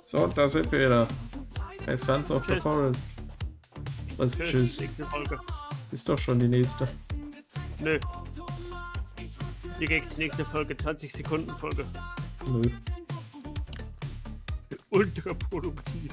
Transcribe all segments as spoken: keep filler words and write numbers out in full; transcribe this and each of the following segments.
So, da sind wir wieder. Bei Sons of the Tschüss. Forest. Was? Tschüss. Tschüss. Nächste Folge. Ist doch schon die nächste. Nö. Direkt nächste Folge, zwanzig Sekunden Folge. Nö. Ultra produktiv.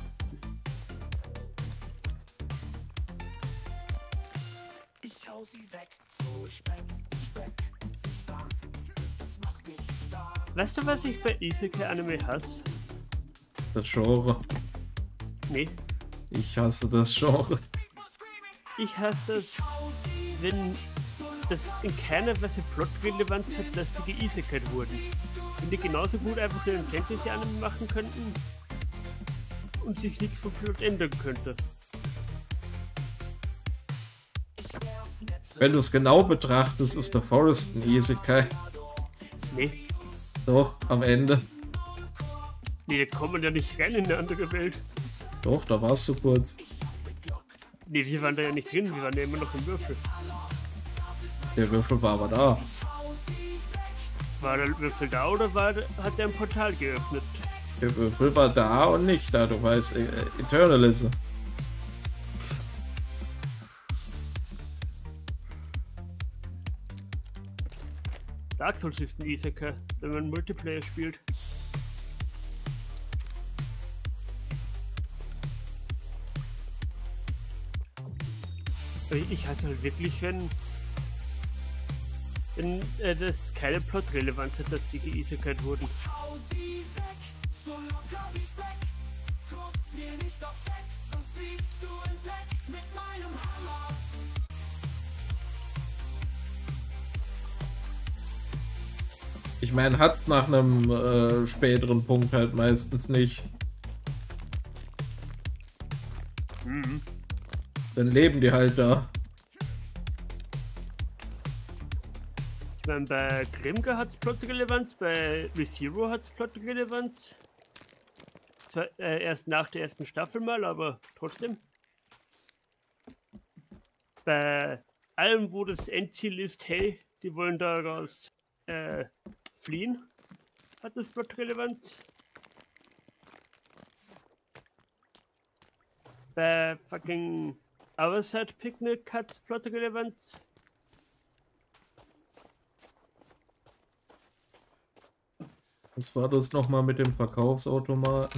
Ich hau sie weg, so Speck, Speck, Bam. Das macht mich stark. Weißt du, was ich bei Isekai Anime hasse? Das Genre. Nee. Ich hasse das Genre. Ich hasse es, wenn das in keiner Weise Plot-Relevanz hat, dass die geisekai wurden. Wenn die genauso gut einfach einen Fantasy-Anime machen könnten und sich nichts vom Plot ändern könnte. Wenn du es genau betrachtest, ist der Forest ein Isekai. Nee. Doch, am Ende. Nee, da kommt man ja nicht rein in eine andere Welt. Doch, da warst du kurz. Nee, wir waren da ja nicht drin, wir waren ja immer noch im Würfel. Der Würfel war aber da. War der Würfel da oder war, hat er ein Portal geöffnet? Der Würfel war da und nicht da. Du weißt, äh, Eternalism. Dark Souls ist ein Isekai, wenn man Multiplayer spielt. Aber ich hasse halt wirklich, wenn wenn äh, das keine Plot-Relevanz hat, dass die geisekai wurden. Hau sie weg, so locker wie Speck. Guck mir nicht aufs Deck, sonst liegst du im Bett mit meinem Hammer. Ich meine, hat's nach einem äh, späteren Punkt halt meistens nicht. Mhm. Dann leben die halt da. Ich meine, bei Grimga hat es Plot-Relevanz, bei ReZero hat es Plot-Relevanz. Zwar äh, erst nach der ersten Staffel mal, aber trotzdem. Bei allem, wo das Endziel ist, hey, die wollen daraus äh, fliehen, hat das Plot-Relevanz. Bei fucking Our Side Picnic hat es Plot-Relevanz. Was war das nochmal mit dem Verkaufsautomaten?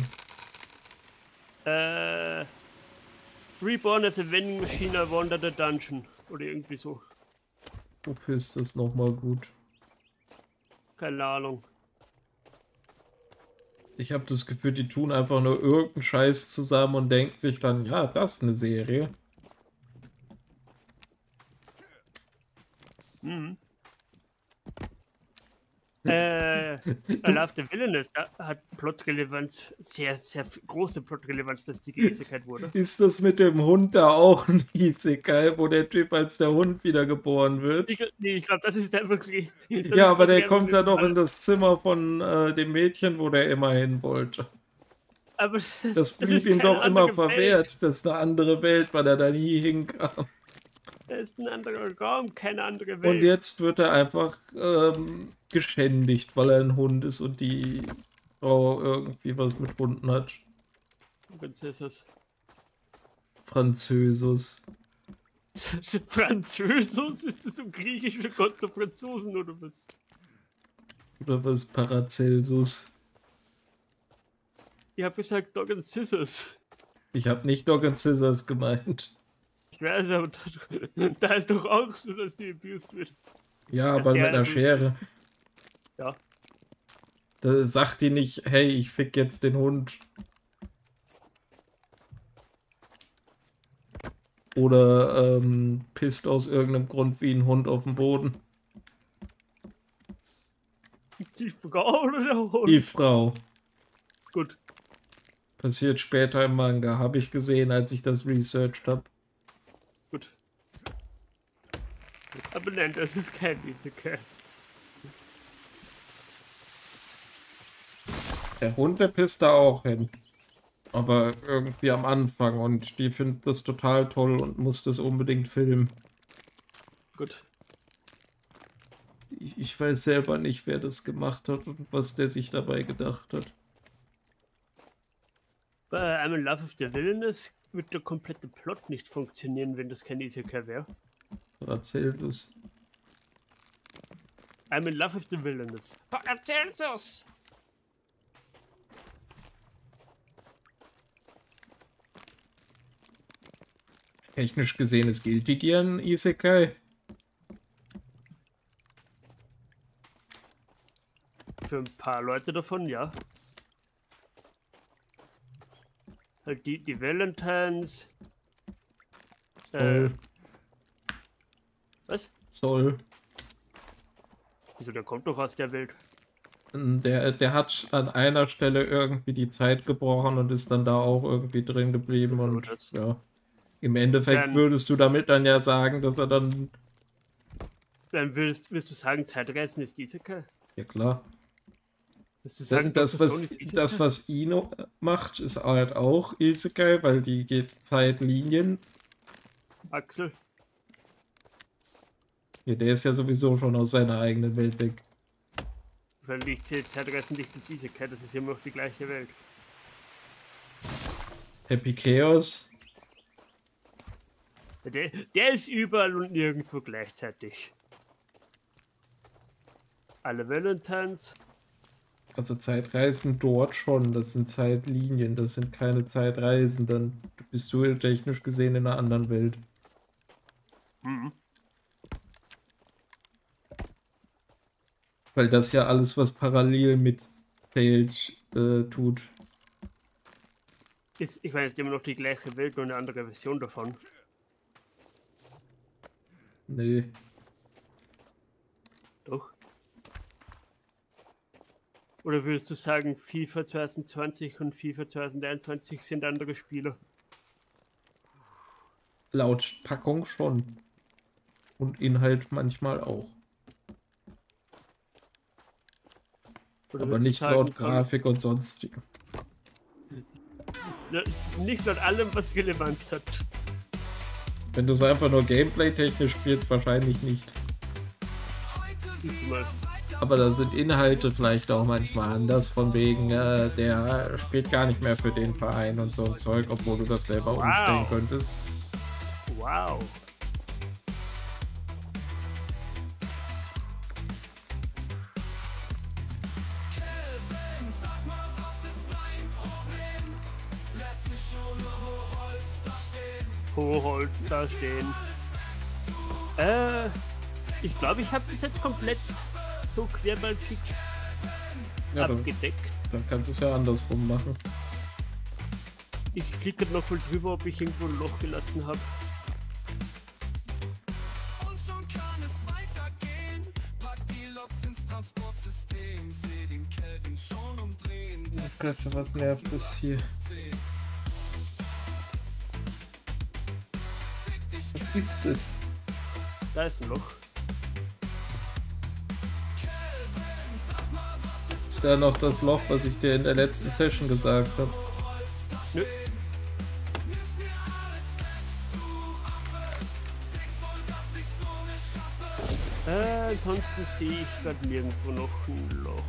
Äh, Reborn as a Vending Machine, I Wander the Dungeon. Oder irgendwie so. Wofür ist das nochmal gut? Keine Ahnung. Ich habe das Gefühl, die tun einfach nur irgendeinen Scheiß zusammen und denken sich dann, ja, das ist eine Serie. Mhm. Äh, I Love the Villainous da hat Plot-Relevanz, sehr, sehr f- große Plot-Relevanz, dass die geisekai wurde. Ist das mit dem Hund da auch ein Isekai, wo der Typ als der Hund wiedergeboren wird? Ich, gl- nee, ich glaube, das ist einfach. Das ist, Ja, aber glaub der ich, kommt dann einfach- doch in das Zimmer von äh, dem Mädchen, wo der immer hin wollte. Aber das, Das blieb ist ihm keine doch immer andere verwehrt. Welt. Das ist eine andere Welt, weil er da nie hinkam. Das ist ein anderer Raum, keine andere Und Welt. jetzt wird er einfach ähm, geschändigt, weil er ein Hund ist und die Frau irgendwie was mit Hunden hat. Prinzessus. Französus. Französus? Ist das so griechischer Gott der Franzosen oder was? Oder was? Paracelsus. Ich habe gesagt Dog and Scissors. Ich habe nicht Dog and Scissors gemeint. Ich weiß, aber da, da ist doch auch so, dass die abused wird. Ja, Dass aber mit der- einer Schere. Ja. Da sagt die nicht, hey, ich fick jetzt den Hund. Oder ähm, pisst aus irgendeinem Grund wie ein Hund auf den Boden. Die Frau oder der Hund? Die Frau. Gut. Passiert später im Manga. Habe ich gesehen, als ich das researched habe. Gut. Aber nein, das ist kein Isekai. Der Hund, der pisst da auch hin. Aber irgendwie am Anfang. Und die findet das total toll und muss das unbedingt filmen. Gut. Ich, ich weiß selber nicht, wer das gemacht hat und was der sich dabei gedacht hat. Bei I'm in Love with the Villainous wird der komplette Plot nicht funktionieren, wenn das kein Isekai wäre. Erzählt es. I'm in Love with the Villainous. Erzähl's uns! Technisch gesehen ist Guilty Gear ein Isekai. Für ein paar Leute davon, ja. Halt die, die Valentines. Äh, Soll. was? Soll. Wieso, der kommt doch aus der Welt. Der, der hat an einer Stelle irgendwie die Zeit gebrochen und ist dann da auch irgendwie drin geblieben. Also Und das- ja, im Endeffekt Dann- würdest du damit dann ja sagen, dass er dann. Dann willst, willst du sagen, Zeitreisen ist Isekai? Ja klar. Willst du sagen, Das, Doktor was, Stone ist Isekai? das, was Ino macht, ist halt auch Isekai, weil die geht Zeitlinien. Axel, Ja, der ist ja sowieso schon aus seiner eigenen Welt weg. weil ich zähle Zeitreisen nicht als Isekai, das ist immer noch die gleiche Welt. Happy Chaos. Der, der ist überall und nirgendwo gleichzeitig. Alle Valentines. Also Zeitreisen dort schon, das sind Zeitlinien, das sind keine Zeitreisen, dann bist du technisch gesehen in einer anderen Welt. Mhm. Weil das ja alles, was parallel mit Sage äh, tut. Ist, ich meine, es ist immer noch die gleiche Welt, nur eine andere Version davon. Nee. Doch. Oder würdest du sagen, FIFA zwanzig zwanzig und FIFA zwanzig einundzwanzig sind andere Spiele? Laut Packung schon. Und Inhalt manchmal auch. Oder Aber würdest du nicht sagen, laut komm, Grafik und sonstigen. ja, nicht laut allem, was Relevanz hat. Wenn du es einfach nur gameplay-technisch spielst, wahrscheinlich nicht. Siehst du mal. Aber da sind Inhalte vielleicht auch manchmal anders, von wegen, äh, der spielt gar nicht mehr für den Verein und so ein Zeug, obwohl du das selber Wow. umstellen könntest. Wow. Hochholz da stehen. Äh, ich glaube, ich habe das jetzt komplett so querbalkig Ja, dann, abgedeckt. dann kannst du es ja andersrum machen. Ich fliege noch mal drüber, ob ich irgendwo ein Loch gelassen habe. Und schon kann es weitergehen. Pack die Loks ins Transportsystem. Seh den Kelvin schon umdrehen. Fresse, was nervt das hier? Was ist es? Da ist ein Loch. Ist da noch das Loch, was ich dir in der letzten Session gesagt habe? Nö. Äh, ansonsten sehe ich gerade nirgendwo noch ein Loch.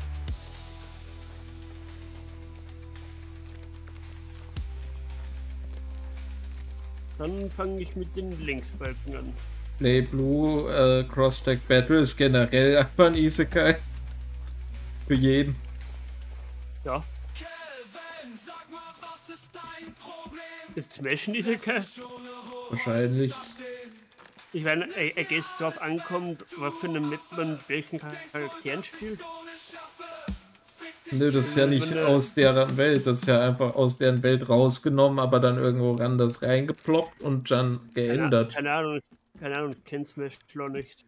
Dann fange ich mit den Linksbalken an. Play Blue, äh, Cross-Tag Battle ist generell einfach ein Isekai. Für jeden. Ja, Kelvin, sag mal, was ist dein Problem? ist Smash ein Isekai? Wahrscheinlich. Ich meine, I, I guess drauf ankommt, was für eine Map man mit welchen Charakteren spielt. Nö, das ist ja nicht aus deren Welt, das ist ja einfach aus deren Welt rausgenommen, aber dann irgendwo anders reingeploppt und dann geändert. Keine, keine Ahnung, keine Ahnung, ich kenne Smash Law nicht.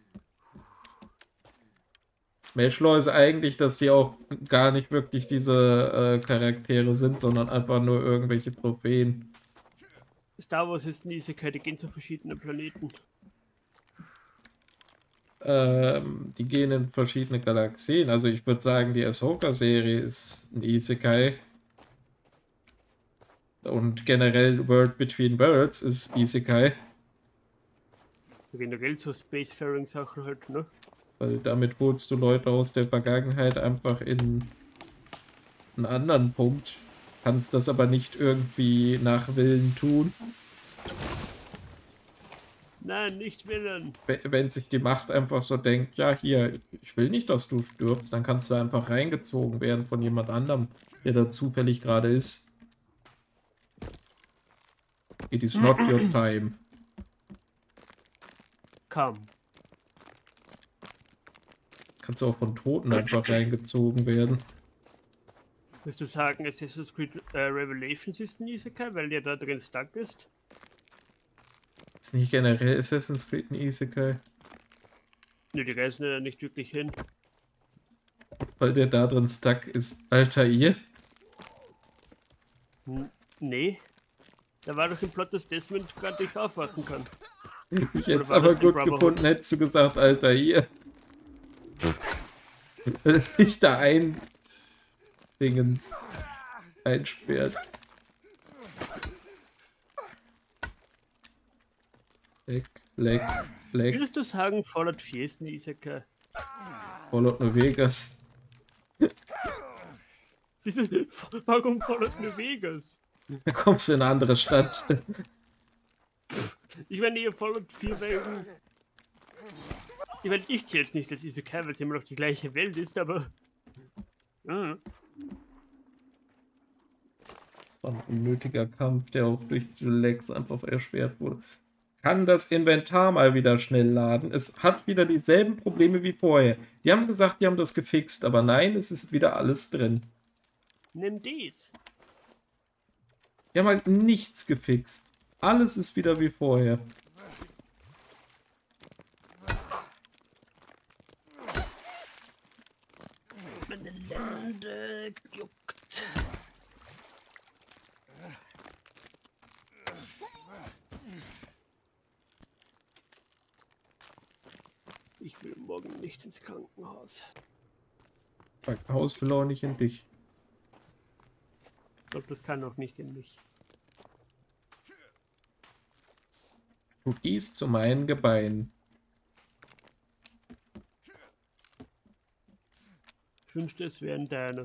Smash Law ist eigentlich, dass die auch gar nicht wirklich diese äh, Charaktere sind, sondern einfach nur irgendwelche Trophäen. Star Wars ist ein Isekai, die gehen zu verschiedenen Planeten. Ähm, die gehen in verschiedene Galaxien. Also ich würde sagen, die Ahsoka-Serie ist ein Isekai. Und generell World Between Worlds ist Isekai. Generell so Spacefaring-Sachen halt, ne? Weil damit holst du Leute aus der Vergangenheit einfach in einen anderen Punkt. kannst das aber nicht irgendwie nach Willen tun. Nein, nicht willen. Wenn sich die Macht einfach so denkt, ja hier, ich will nicht, dass du stirbst, dann kannst du einfach reingezogen werden von jemand anderem, der da zufällig gerade ist. It is not your time. Komm. Kannst du auch von Toten einfach reingezogen werden. Willst du sagen, Assassin's Creed äh, Revelations ist ein Isekai, weil der da drin stuck ist? Ist nicht generell Assassin's Creed ein Isekai? Ne, die reisen ja nicht wirklich hin. Weil der da drin stuck ist. Altair? N nee. Da war doch im Plot, dass Desmond gerade nicht aufwachen kann. Ich hätte es aber gut gefunden, hättest du gesagt, Altair. Weil sich da ein Dingens einsperrt. Leck, leck, leck. Würdest du sagen, Fallout vier ist ein Isekai? Fallout New Vegas. Warum Fallout New Vegas? Da kommst du in eine andere Stadt. Ich meine, ihr Fallout vier wegen... Ich meine, ich zähle es nicht als Isekai, weil es immer noch die gleiche Welt ist, aber... Mhm. Das war ein unnötiger Kampf, der auch durch diese Lags einfach erschwert wurde. Kann das Inventar mal wieder schnell laden? Es hat wieder dieselben Probleme wie vorher. Die haben gesagt, die haben das gefixt, aber nein, es ist wieder alles drin. Nimm dies. Die haben halt nichts gefixt. Alles ist wieder wie vorher. Meine Lende juckt. Ich will morgen nicht ins Krankenhaus. Krankenhaus will auch nicht in dich. Ich glaube, das kann auch nicht in mich. Du gehst zu meinen Gebeinen. Ich wünschte, es wären deine.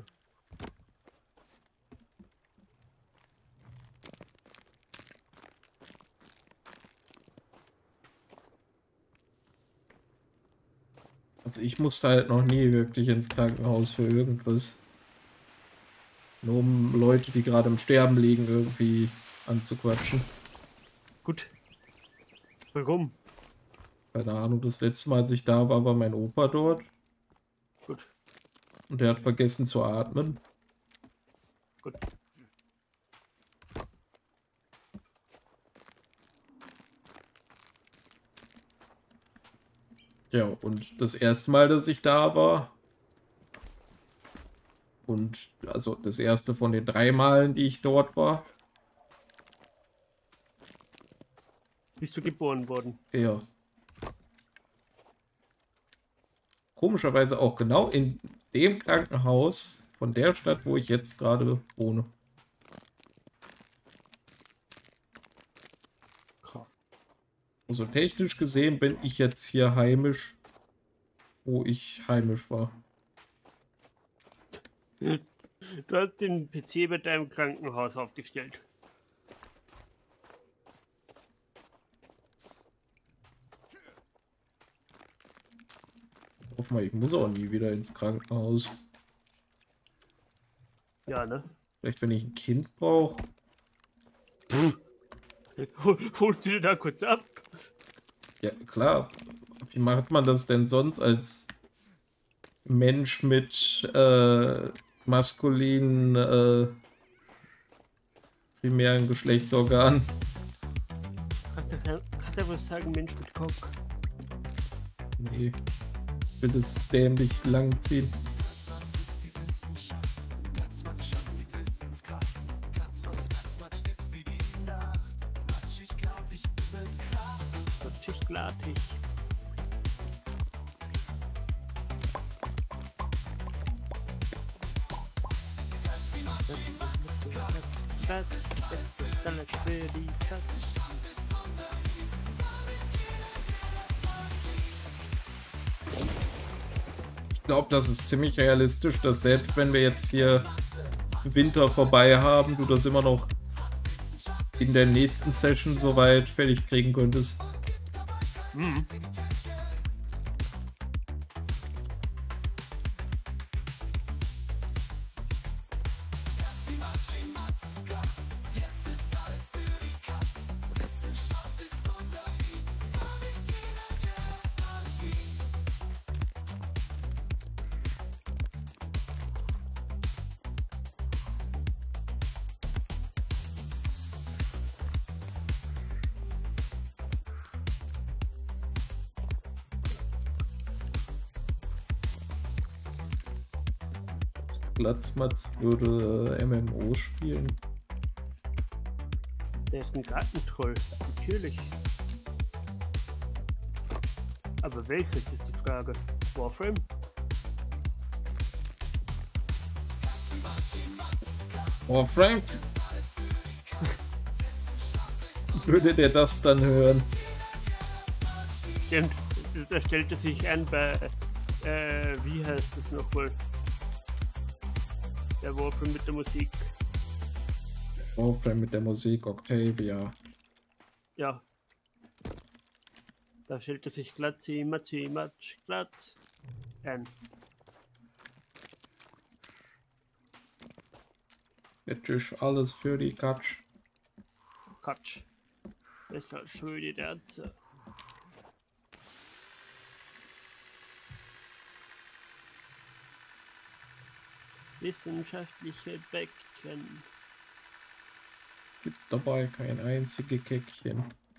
Also ich musste halt noch nie wirklich ins Krankenhaus für irgendwas. Nur um Leute, die gerade im Sterben liegen, irgendwie anzuquatschen. Gut. Warum? Keine Ahnung, das letzte Mal, als ich da war, war mein Opa dort. Gut. Und der hat vergessen zu atmen. Gut. Ja, und das erste Mal, dass ich da war, und also das erste von den drei Malen, die ich dort war. Bist du geboren worden? Ja. Komischerweise auch genau in dem Krankenhaus von der Stadt, wo ich jetzt gerade wohne. Krass. Also technisch gesehen bin ich jetzt hier heimisch, wo ich heimisch war. Du hast den P C bei deinem Krankenhaus aufgestellt. Hoff mal, ich muss auch nie wieder ins Krankenhaus. Ja, ne? Vielleicht, wenn ich ein Kind brauche. Hol, holst du dir da kurz ab? Ja, klar. Wie macht man das denn sonst als Mensch mit äh, maskulinen äh, primären Geschlechtsorganen? Kannst du, kannst du einfach sagen, Mensch mit Cock? Nee. Ich will das dämlich lang ziehen. Matschig, glattig. Das ist alles für die Katze. Ich glaube, das ist ziemlich realistisch, dass selbst wenn wir jetzt hier Winter vorbei haben, du das immer noch in der nächsten Session soweit fertig kriegen könntest. Hm. Platzmatz würde M M O spielen. Der ist ein Gartentroll, natürlich. Aber welches ist die Frage? Warframe? Warframe? Würde der das dann hören? Stimmt, da stellte sich ein bei, äh, wie heißt es nochmal? Der Warframe mit der Musik. Warframe mit der Musik, Octavia. Ja. Da stellte sich Glatzi, Matzi, Matsch, Glatz ein. Jetzt ist alles für die Katsch. Katsch. Besser als für die Derze. Wissenschaftliche Bäckchen. Gibt dabei kein einziges Käckchen.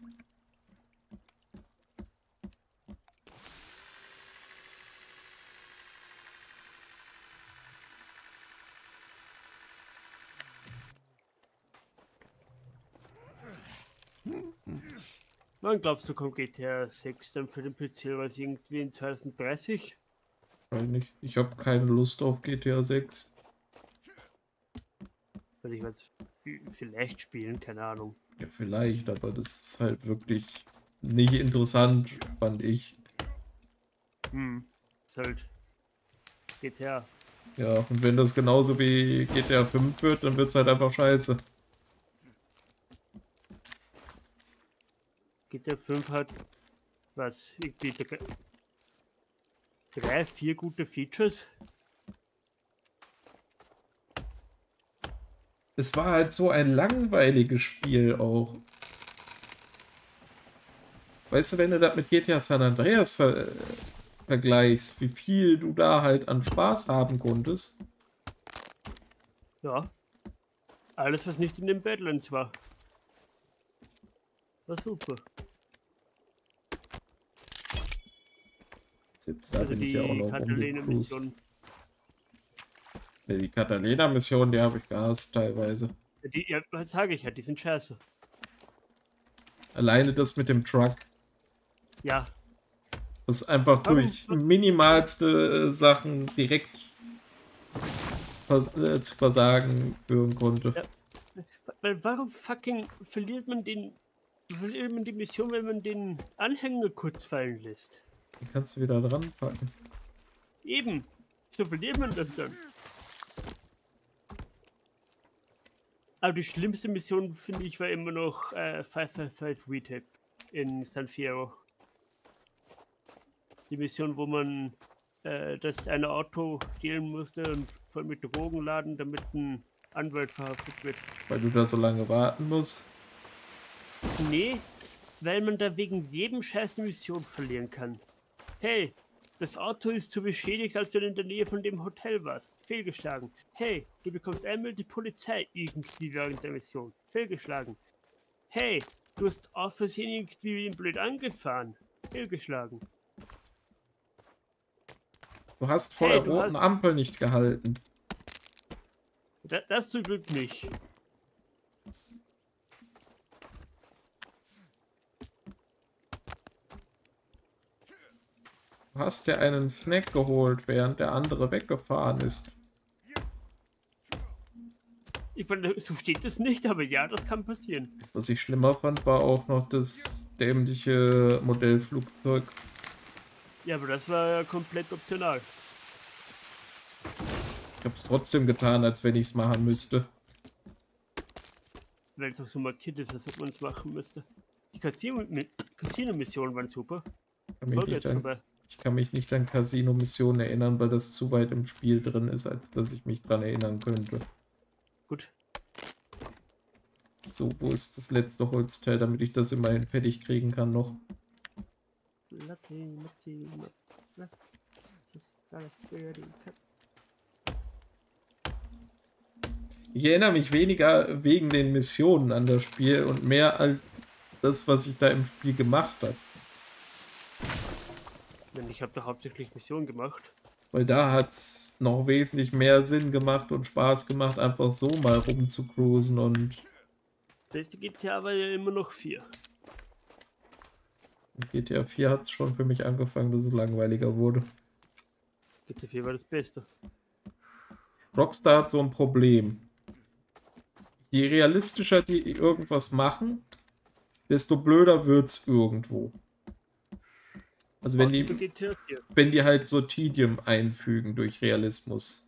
Wann glaubst du, kommt G T A sechs dann für den P C? Was irgendwie in zwanzig dreißig? Weiß nicht. Ich habe keine Lust auf G T A sechs. Weil ich weiß, vielleicht spielen, keine Ahnung. Ja, vielleicht, aber das ist halt wirklich nicht interessant, fand ich. Hm, ist halt G T A. Ja, und wenn das genauso wie G T A fünf wird, dann wird es halt einfach scheiße. G T A fünf hat was, irgendwie drei, drei, vier gute Features. Es war halt so ein langweiliges Spiel auch. Weißt du, wenn du das mit G T A San Andreas ver äh, vergleichst, wie viel du da halt an Spaß haben konntest. Ja. Alles, was nicht in den Badlands war. War super. Selbst da Also bin ich die ja auch noch Catalina-Mission. Ne, die Catalina-Mission, die habe ich gehasst teilweise. Die, ja, was sage ich ja, die sind scheiße. Alleine das mit dem Truck. Ja. Das einfach Warum? durch minimalste äh, Sachen direkt vers äh, zu Versagen führen konnte. Ja. Weil warum fucking verliert man den verliert man die Mission, wenn man den Anhänger kurz fallen lässt? Die kannst du wieder dran packen. Eben. So verliert man das dann. Aber die schlimmste Mission, finde ich, war immer noch äh, fünf fünf fünf Retap in San Fierro. Die Mission, wo man äh, das eine Auto stehlen musste und voll mit Drogen laden, damit ein Anwalt verhaftet wird. Weil du da so lange warten musst. Nee, weil man da wegen jedem Scheiß eine Mission verlieren kann. Hey, das Auto ist zu beschädigt, als du in der Nähe von dem Hotel warst. Fehlgeschlagen. Hey, du bekommst einmal die Polizei irgendwie während der Mission. Fehlgeschlagen. Hey, du hast aus Versehen irgendwie blöd angefahren. Fehlgeschlagen. Du hast vor Hey, der du roten hast- Ampel nicht gehalten. Da, das zum Glück nicht. Du hast dir einen Snack geholt, während der andere weggefahren ist. Ich meine, so steht es nicht, aber ja, das kann passieren. Was ich schlimmer fand, war auch noch das dämliche Modellflugzeug. Ja, aber das war ja komplett optional. Ich habe es trotzdem getan, als wenn ich es machen müsste. Weil es auch so markiert ist, als ob man es machen müsste. Die Casino-Missionen waren super. Kann mich Folge nicht jetzt an, vorbei. ich kann mich nicht an Casino-Missionen erinnern, weil das zu weit im Spiel drin ist, als dass ich mich dran erinnern könnte. Gut. So, wo ist das letzte Holzteil, damit ich das immerhin fertig kriegen kann noch? Latte, Latte, Latte. Ich erinnere mich weniger wegen den Missionen an das Spiel und mehr an das, was ich da im Spiel gemacht habe. Ich habe da hauptsächlich Missionen gemacht. Weil da hat es noch wesentlich mehr Sinn gemacht und Spaß gemacht, einfach so mal rumzucruisen und... Da ist die G T A aber ja immer noch vier. G T A vier hat es schon für mich angefangen, dass es langweiliger wurde. G T A vier war das Beste. Rockstar hat so ein Problem. Je realistischer die irgendwas machen, desto blöder wird's irgendwo. Also wenn die, G T A vier. wenn die halt so Tedium einfügen durch Realismus.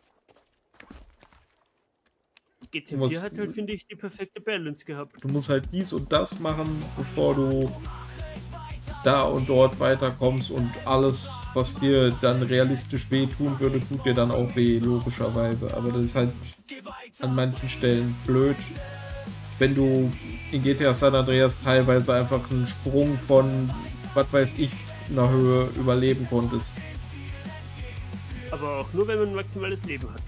G T A musst- vier hat halt, finde ich, die perfekte Balance gehabt. Du musst halt dies und das machen, bevor du da und dort weiterkommst und alles, was dir dann realistisch wehtun würde, tut dir dann auch weh, logischerweise. Aber das ist halt an manchen Stellen blöd, wenn du in G T A San Andreas teilweise einfach einen Sprung von, was weiß ich, einer Höhe überleben konntest. Aber auch nur, wenn man ein maximales Leben hatte.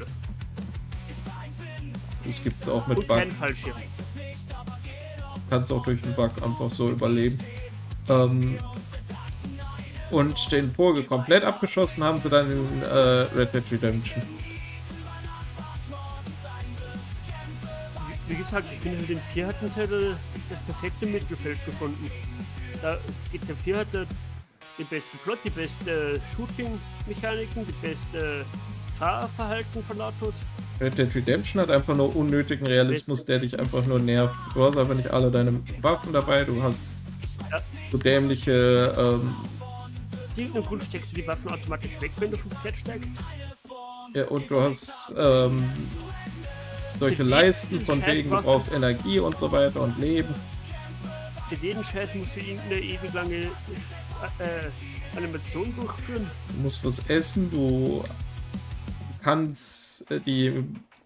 Das gibt es auch mit Und Bug. kein Fallschirm. Kannst auch durch den Bug einfach so überleben. Ähm, und den Vogel komplett abgeschossen haben sie dann in äh, Red Dead Redemption. Wie gesagt, ich finde, in den vier hatten sie halt das, das perfekte Mittelfeld gefunden. Da G T A vier hatte den besten Plot, die beste Shooting-Mechaniken, die beste Fahrverhalten von Autos. Red Dead Redemption hat einfach nur unnötigen Realismus, der dich einfach nur nervt. Du hast einfach nicht alle deine Waffen dabei, du hast Ja. so dämliche, ähm, Aus irgendeinem Grund steckst du die Waffen automatisch weg, wenn du vom Pferd steigst. ja, und du hast ähm, solche Leisten, von wegen du brauchst Energie und so weiter und Leben. Für jeden Scheiß musst du irgendeine ewig lange äh, Animation durchführen. Du musst was essen, du kannst äh, die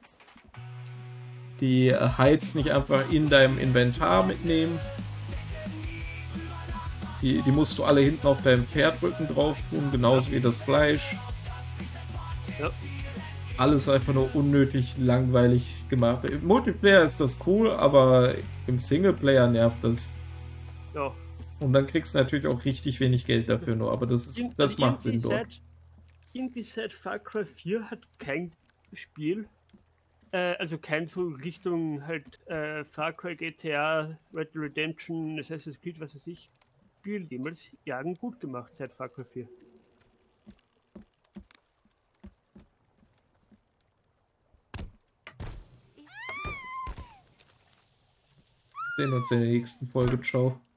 die Heiz nicht einfach in deinem Inventar mitnehmen. Die, die musst du alle hinten auf deinem Pferdrücken drauf tun, genauso wie das Fleisch. Ja. Alles einfach nur unnötig langweilig gemacht. Im Multiplayer ist das cool, aber im Singleplayer nervt das. Ja. Und dann kriegst du natürlich auch richtig wenig Geld dafür nur, aber das, ist, das Also macht Sinn irgendwie dort. Seit, irgendwie seit Far Cry vier hat kein Spiel, äh, also kein so Richtung halt äh, Far Cry, G T A, Red Dead Redemption, Assassin's Creed, was weiß ich, Spiel jemals Jagen gut gemacht seit Far Cry vier. Sehen uns in der nächsten Folge. Ciao.